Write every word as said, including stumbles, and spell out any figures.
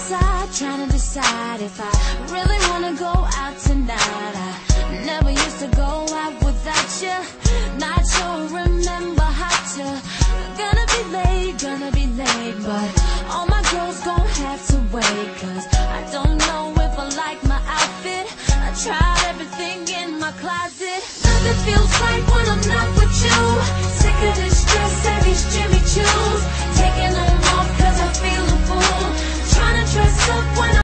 inside, trying to decide if I really wanna go out tonight. I never used to go out without you. Not sure, remember how to. Gonna be late, gonna be late, but all my girls gon' have to wait, cause I don't know if I like my outfit. I tried everything in my closet, nothing feels